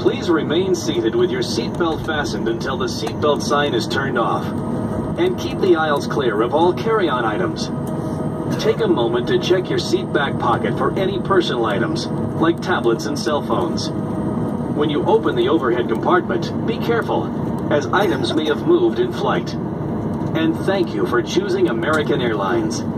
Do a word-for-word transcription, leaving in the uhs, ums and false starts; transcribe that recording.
Please remain seated with your seatbelt fastened until the seatbelt sign is turned off. And keep the aisles clear of all carry-on items. Take a moment to check your seat back pocket for any personal items, like tablets and cell phones. When you open the overhead compartment, be careful, as items may have moved in flight. And thank you for choosing American Airlines.